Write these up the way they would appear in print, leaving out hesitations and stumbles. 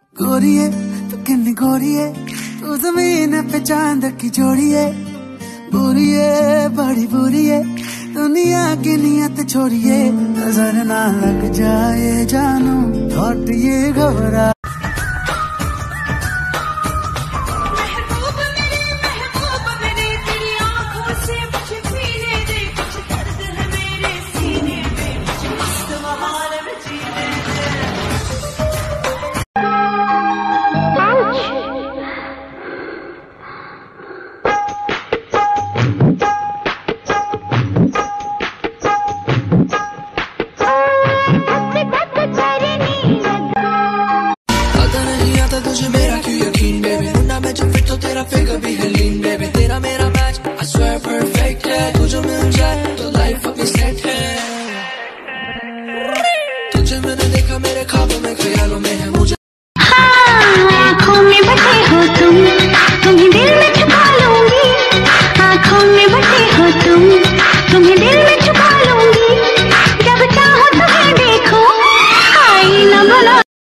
गोरिये तू किन्नी गोरिये, तू जमीन पे चांद की जोड़िए। बुरिये बड़ी बुरिये, दुनिया की नियत छोड़िए। नजर ना लग जाए जानू, थॉट ये घबरा। तुझे मेरा क्यों यकीन बेबी, ना मैं जब फिट तो तेरा फिगर भी है लीन बेबी। तेरा मेरा मैच I swear perfect है, तू जो मिल जाए तो लाइफ अपनी सेट है। तुझे मैंने देखा मेरे ख्वाबों में, ख्यालों में है मुझे। आँखों में बसे हो तुम, तुम्हें दिल में छुपा लूंगी। आँखों में बसे हो तुम, तुम्हें दिल में छुपा लूंगी। जब चाहो तुम्हें देखो, आईना बना।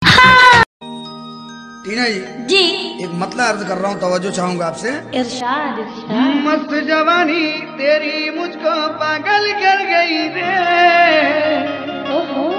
टीना जी एक मतला अर्ज कर रहा हूँ, तवज्जो चाहूंगा आपसे। इरशाद इरशाद। मस्त जवानी तेरी मुझको पागल कर गई रे। ओहो